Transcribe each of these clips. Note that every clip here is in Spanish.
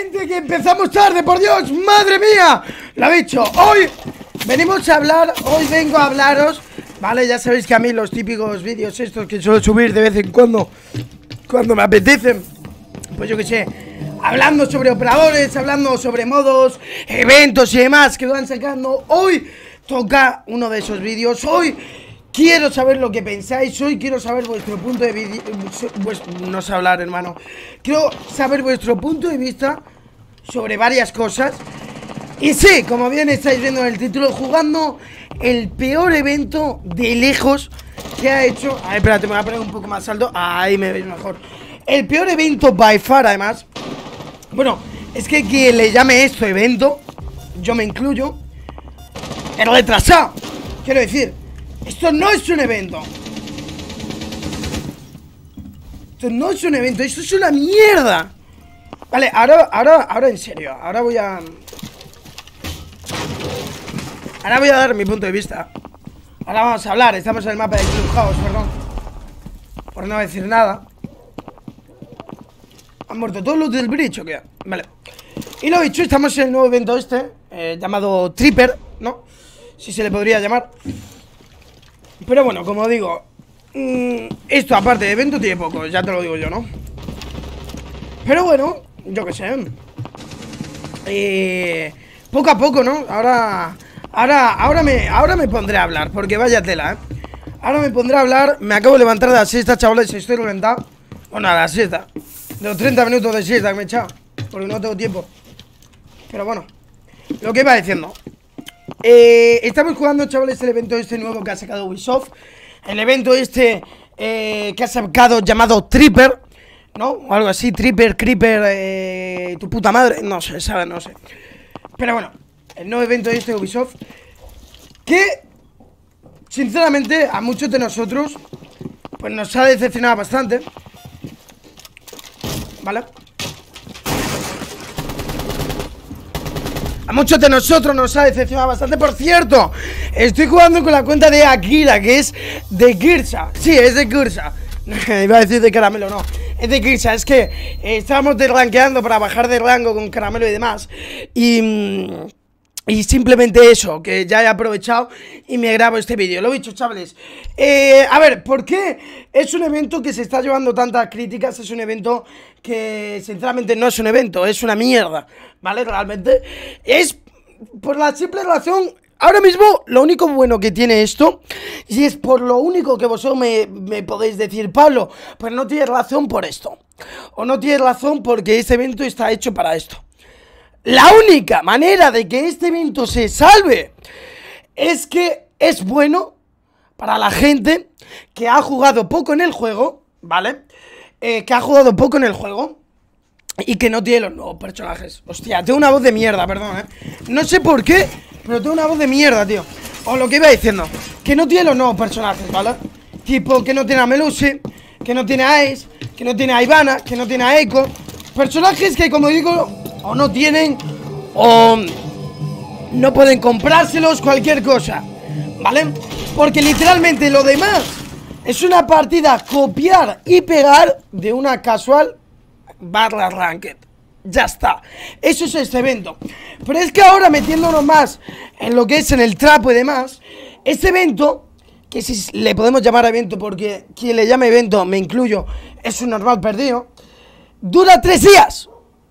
Gente, que empezamos tarde, por Dios, madre mía. Lo he dicho, hoy venimos a hablar, hoy vengo a hablaros, vale, ya sabéis que a mí los típicos vídeos estos que suelo subir de vez en cuando me apetecen, pues yo que sé, hablando sobre operadores, hablando sobre modos, eventos y demás que van sacando. Hoy toca uno de esos vídeos, hoy quiero saber lo que pensáis, hoy quiero saber vuestro punto de vista, no sé hablar, hermano. Quiero saber vuestro punto de vista sobre varias cosas. Y sí, como bien estáis viendo en el título, jugando el peor evento de lejos que ha hecho. A ver, espérate, me voy a poner un poco más alto. Ahí me veis mejor. El peor evento by far, además. Bueno, es que quien le llame esto evento, yo me incluyo, el retrasado. Quiero decir, esto no es un evento. Esto no es un evento, esto es una mierda. Vale, ahora en serio. Ahora voy a dar mi punto de vista. Ahora vamos a hablar, estamos en el mapa de Clubhouse, perdón, por no decir nada. ¿Han muerto todos los del bridge o qué? Vale. Y lo dicho, estamos en el nuevo evento este, llamado Tripper, ¿no? Si se le podría llamar. Pero bueno, como digo, esto aparte de evento tiene poco, ya te lo digo yo, ¿no? Pero bueno, yo qué sé, poco a poco, ¿no? Ahora me pondré a hablar, porque vaya tela, Ahora me pondré a hablar. Me acabo de levantar de la siesta, chavales, estoy reventado. Bueno, a la siesta, de los 30 minutos de siesta que me he echado, porque no tengo tiempo. Pero bueno, lo que iba diciendo, estamos jugando, chavales, el evento este nuevo que ha sacado Ubisoft. El evento este que ha sacado llamado Tripper, ¿no? O algo así, Tripper, Creeper, tu puta madre. No sé, ¿sabes? No sé. Pero bueno, el nuevo evento este de Ubisoft, que sinceramente a muchos de nosotros pues nos ha decepcionado bastante, ¿vale? A muchos de nosotros nos ha decepcionado bastante. Por cierto, estoy jugando con la cuenta de Akira, que es de Girsa. Sí, es de Girsa. Iba a decir de Caramelo, no. Es de Girsa, es que estábamos desranqueando para bajar de rango con Caramelo y demás. Y simplemente eso, que ya he aprovechado y me grabo este vídeo. Lo he dicho, chavales. A ver, ¿por qué es un evento que se está llevando tantas críticas? Es un evento que sinceramente no es un evento, es una mierda, ¿vale? Realmente es por la simple razón. Ahora mismo lo único bueno que tiene esto, y es por lo único que vosotros me podéis decir, Pablo, pues no tienes razón por esto, o no tienes razón porque este evento está hecho para esto. La única manera de que este evento se salve es que es bueno para la gente que ha jugado poco en el juego, ¿vale? Que ha jugado poco en el juego y que no tiene los nuevos personajes. Hostia, tengo una voz de mierda, perdón, no sé por qué, pero tengo una voz de mierda, tío. O lo que iba diciendo, que no tiene los nuevos personajes, ¿vale? Tipo, que no tiene a Melusi, que no tiene a Ace, que no tiene a Ivana, que no tiene a Echo. Personajes que, como digo, o no tienen, o no pueden comprárselos, cualquier cosa, ¿vale? Porque literalmente lo demás es una partida copiar y pegar de una casual barra ranked. Ya está, eso es este evento. Pero es que ahora, metiéndonos más en lo que es en el trapo y demás, este evento, que si le podemos llamar evento, porque quien le llame evento, me incluyo, es un normal perdido, dura 3 días.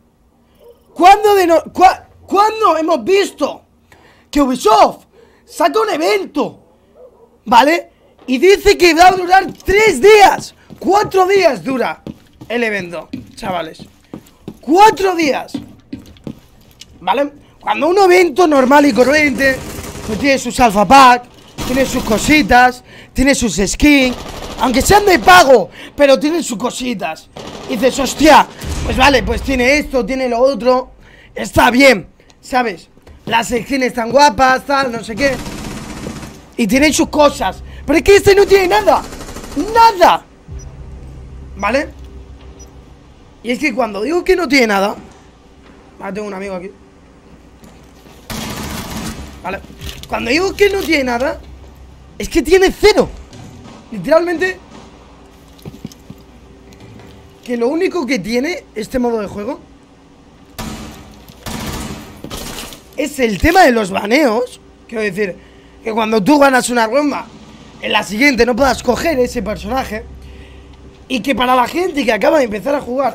¿Cuándo hemos visto que Ubisoft saca un evento, ¿vale? Y dice que va a durar 3 días, 4 días dura el evento, chavales. 4 días, ¿vale? Cuando un evento normal y corriente, pues tiene sus alpha pack, tiene sus cositas, tiene sus skins, aunque sean de pago, pero tienen sus cositas. Y dices, hostia, pues vale, pues tiene esto, tiene lo otro, está bien, ¿sabes? Las skins están guapas, tal, no sé qué, y tienen sus cosas. Pero es que este no tiene nada, nada, ¿vale? Y es que cuando digo que no tiene nada, tengo un amigo aquí, ¿vale? Cuando digo que no tiene nada, es que tiene 0. Literalmente, que lo único que tiene este modo de juego es el tema de los baneos. Quiero decir, que cuando tú ganas una ronda, en la siguiente no puedas coger ese personaje. Y que para la gente que acaba de empezar a jugar,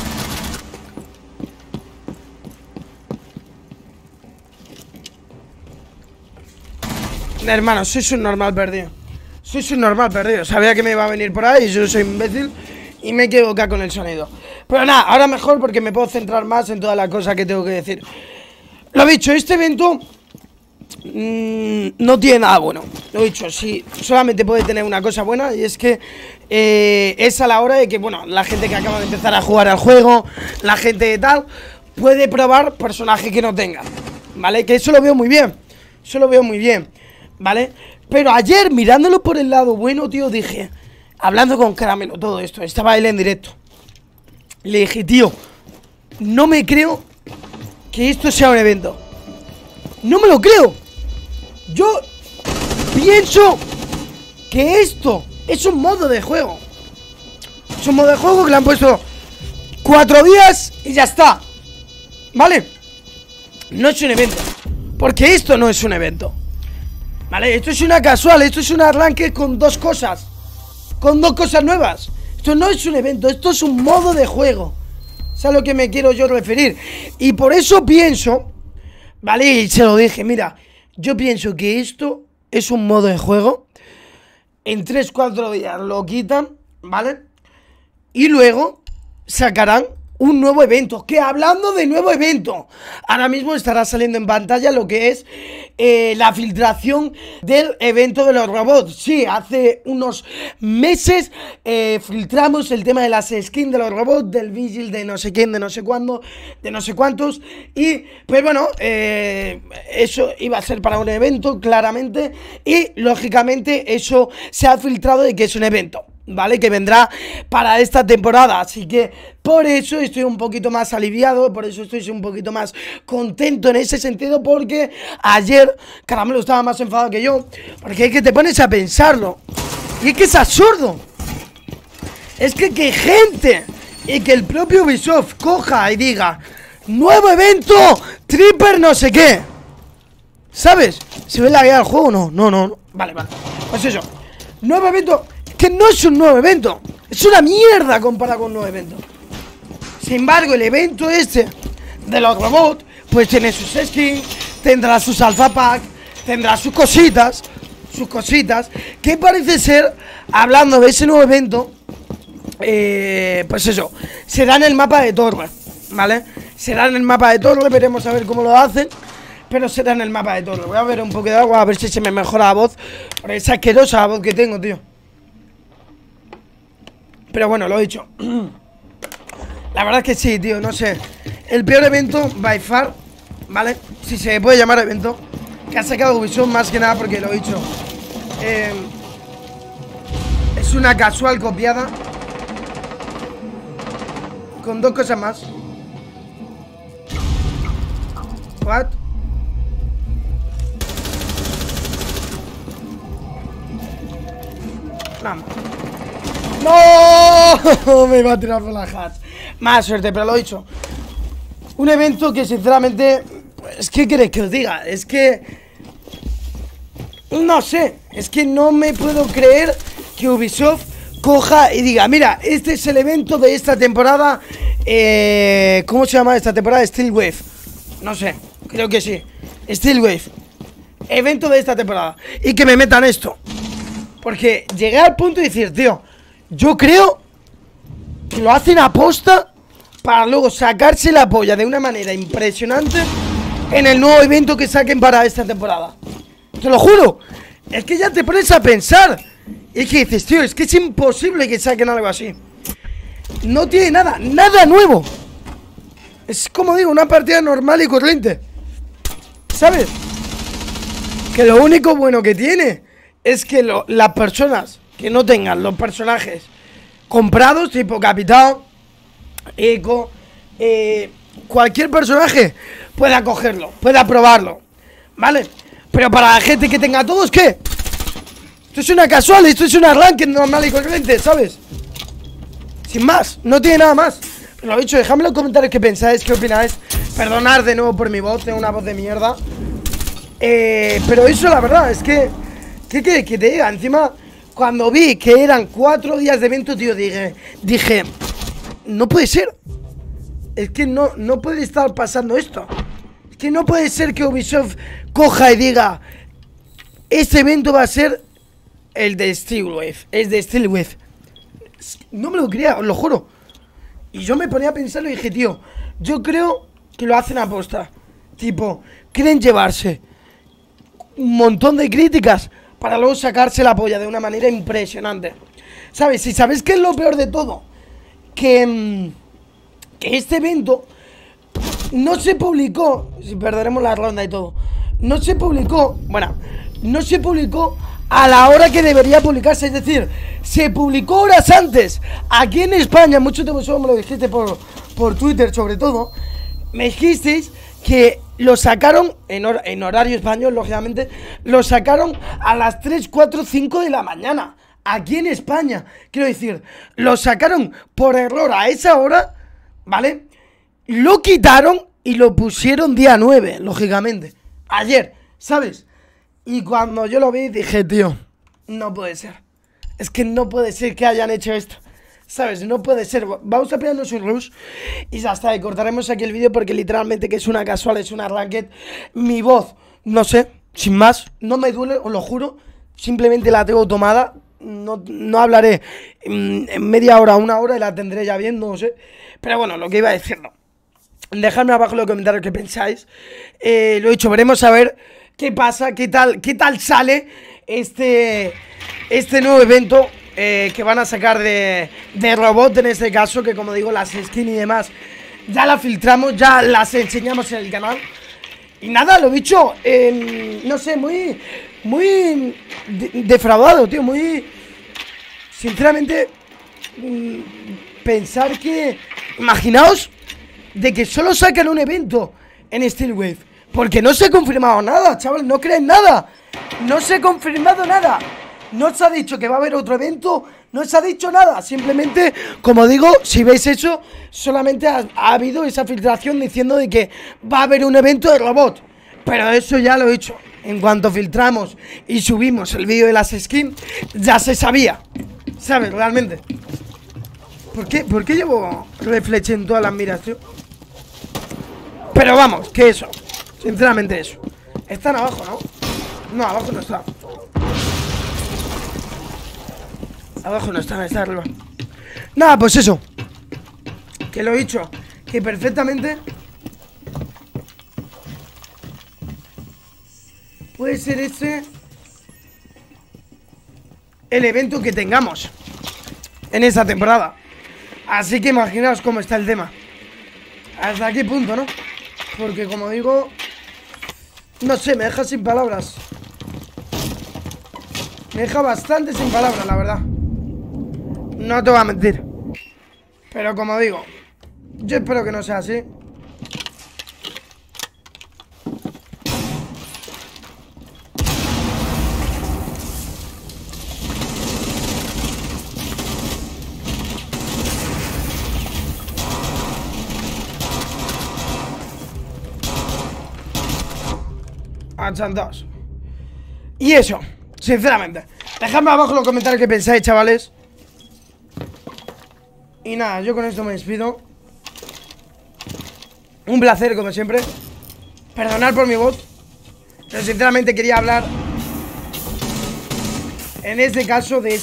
hermano, sois un normal perdido. Sois un normal perdido. Sabía que me iba a venir por ahí, yo soy imbécil y me he equivocado con el sonido. Pero nada, ahora mejor porque me puedo centrar más en todas las cosas que tengo que decir. Lo dicho, este evento no tiene nada bueno. Lo dicho, sí, solamente puede tener una cosa buena, y es que es a la hora de que, bueno, la gente que acaba de empezar a jugar al juego, la gente de tal, puede probar personaje que no tenga, ¿vale? Que eso lo veo muy bien. Eso lo veo muy bien, ¿vale? Pero ayer, mirándolo por el lado bueno, tío, dije, hablando con Caramelo, todo esto, estaba él en directo, le dije, tío, no me creo que esto sea un evento. No me lo creo. Yo pienso que esto es un modo de juego. Es un modo de juego que le han puesto 4 días y ya está, ¿vale? No es un evento, porque esto no es un evento, ¿vale? Esto es una casual, esto es un arranque con dos cosas. Con dos cosas nuevas. Esto no es un evento, esto es un modo de juego. Es a lo que me quiero yo referir. Y por eso pienso, ¿vale? Y se lo dije, mira, yo pienso que esto es un modo de juego. En 3-4 días lo quitan, ¿vale? Y luego sacarán un nuevo evento. Que hablando de nuevo evento, ahora mismo estará saliendo en pantalla lo que es la filtración del evento de los robots. Sí, hace unos meses filtramos el tema de las skins de los robots, del Vigil, de no sé quién, de no sé cuándo, de no sé cuántos. Y pues bueno, eso iba a ser para un evento, claramente. Y lógicamente eso se ha filtrado de que es un evento, ¿vale? Que vendrá para esta temporada. Así que por eso estoy un poquito más aliviado, por eso estoy un poquito más contento en ese sentido, porque ayer Caramelo estaba más enfadado que yo, porque es que te pones a pensarlo y es que es absurdo. Es que gente y que el propio Ubisoft coja y diga nuevo evento, Tripper no sé qué, ¿sabes? ¿Se ve la guía del juego? No. Vale, pues eso, nuevo evento. Que no es un nuevo evento, es una mierda comparado con un nuevo evento. Sin embargo, el evento este de los robots, pues tiene sus skins, tendrá sus alpha pack, tendrá sus cositas, que parece ser, hablando de ese nuevo evento, pues eso, será en el mapa de Torre, ¿vale? Será en el mapa de Torre, veremos a ver cómo lo hacen, pero será en el mapa de Torre. Voy a ver un poco de agua, a ver si se me mejora la voz, porque es asquerosa la voz que tengo, tío. Pero bueno, lo he dicho. La verdad es que sí, tío, no sé. El peor evento, by far, ¿vale? Si se puede llamar evento, que ha sacado Ubisoft, más que nada porque lo he dicho. Es una casual copiada con dos cosas más. What? Vamos. ¡No! Me iba a tirar por las hats. Más suerte, pero lo he dicho. Un evento que sinceramente, pues, ¿qué queréis que os diga? Es que no sé, es que no me puedo creer que Ubisoft coja y diga, mira, este es el evento de esta temporada. ¿Cómo se llama esta temporada? Steel Wave. No sé, creo que sí. Steel Wave. Evento de esta temporada. Y que me metan esto. Porque llegué al punto de decir, tío, yo creo que lo hacen a posta para luego sacarse la polla de una manera impresionante en el nuevo evento que saquen para esta temporada. Te lo juro. Es que ya te pones a pensar. Es que dices, tío, es que es imposible que saquen algo así. No tiene nada nuevo. Es como digo, una partida normal y corriente, ¿sabes? Que lo único bueno que tiene es que las personas que no tengan los personajes comprados, tipo Capitán, Eco, cualquier personaje pueda cogerlo, pueda probarlo, ¿vale? Pero para la gente que tenga todos, ¿qué? Esto es una casual, esto es un arranque normal y corriente, ¿sabes? Sin más, no tiene nada más. Pero lo dicho, dejadme en los comentarios qué pensáis, qué opináis. Perdonar de nuevo por mi voz, tengo una voz de mierda. Pero eso la verdad es que ¿qué te diga? Encima, cuando vi que eran 4 días de evento, tío, dije, no puede ser. Es que no puede estar pasando esto. Es que no puede ser que Ubisoft coja y diga, este evento va a ser el de Steelwave. Es de Steelwave. No me lo creía, os lo juro. Y yo me ponía a pensarlo y dije, tío, yo creo que lo hacen a posta. Tipo, quieren llevarse un montón de críticas para luego sacarse la polla de una manera impresionante. ¿Sabes? Y ¿sabes qué es lo peor de todo? Que este evento no se publicó, si perderemos la ronda y todo, no se publicó a la hora que debería publicarse. Es decir, se publicó horas antes. Aquí en España, muchos de vosotros me lo dijiste por Twitter sobre todo. Me dijisteis que lo sacaron en horario español, lógicamente. Lo sacaron a las 3, 4, 5 de la mañana. Aquí en España, quiero decir, lo sacaron por error a esa hora, ¿vale? Lo quitaron y lo pusieron día 9, lógicamente. Ayer, ¿sabes? Y cuando yo lo vi dije, tío, no puede ser. Es que no puede ser que hayan hecho esto. ¿Sabes? No puede ser. Vamos a pegarnos un rush y ya está. Y cortaremos aquí el vídeo porque literalmente que es una casual, es una ranked. Mi voz, no sé, sin más, no me duele, os lo juro. Simplemente la tengo tomada. No hablaré en media hora, una hora y la tendré ya bien, no sé. Pero bueno, lo que iba a decir, no. Dejadme abajo en los comentarios qué pensáis. Lo he dicho, veremos a ver qué pasa, qué tal sale este nuevo evento que van a sacar de robot en este caso, que como digo, las skins y demás ya las filtramos, ya las enseñamos en el canal. Y nada, lo dicho, no sé, muy defraudado, tío, muy... Sinceramente, pensar que... Imaginaos de que solo sacan un evento en Steelwave, porque no se ha confirmado nada, chaval, no creen nada. No se ha confirmado nada. No se ha dicho que va a haber otro evento, no se ha dicho nada. Simplemente, como digo, si veis eso, solamente ha habido esa filtración diciendo de que va a haber un evento de robot. Pero eso ya lo he dicho. En cuanto filtramos y subimos el vídeo de las skins, ya se sabía. ¿Sabes? Realmente. ¿Por qué llevo reflex en todas las miras, tío? Pero vamos, que eso. Sinceramente eso. Están abajo, ¿no? No, abajo no está. Abajo no está, está arriba. Nada, pues eso. Que lo he dicho. Que perfectamente puede ser este el evento que tengamos en esta temporada. Así que imaginaos cómo está el tema. Hasta qué punto, ¿no? Porque como digo, no sé, me deja sin palabras. Me deja bastante sin palabras, la verdad. No te voy a mentir. Pero como digo, yo espero que no sea así. Dos. Y eso, sinceramente, dejadme abajo en los comentarios qué pensáis, chavales. Y nada, yo con esto me despido. Un placer, como siempre. Perdonad por mi voz, pero sinceramente quería hablar en este caso de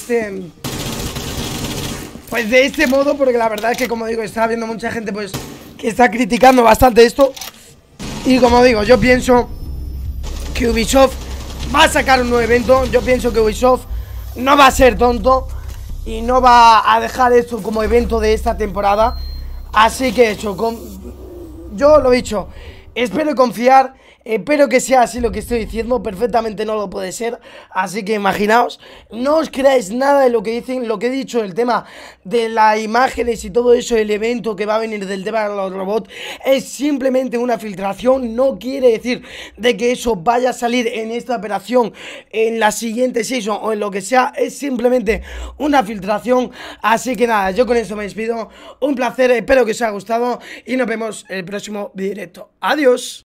pues de este modo, porque la verdad es que, como digo, está habiendo mucha gente pues que está criticando bastante esto. Y como digo, yo pienso que Ubisoft va a sacar un nuevo evento. Yo pienso que Ubisoft no va a ser tonto y no va a dejar esto como evento de esta temporada. Así que eso, yo lo he dicho, espero confiar Espero que sea así lo que estoy diciendo, perfectamente no lo puede ser, así que imaginaos, no os creáis nada de lo que dicen, lo que he dicho, el tema de las imágenes y todo eso, el evento que va a venir del tema de los robots, es simplemente una filtración, no quiere decir de que eso vaya a salir en esta operación, en la siguiente season o en lo que sea, es simplemente una filtración, así que nada, yo con eso me despido, un placer, espero que os haya gustado y nos vemos en el próximo directo, adiós.